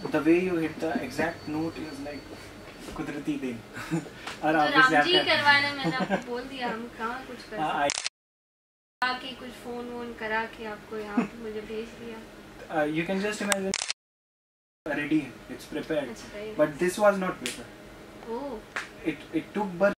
the way you hit the exact note is like कुदरती देन। और तो राम जी करवाने मैंने आपको बोल दिया, हम कहाँ कुछ कर सकते, आके कुछ फोन वोन करा के आपको यहाँ पे मुझे भेज दिया। You can just imagine ready, it's prepared, but this was not prepared. Oh. It took birth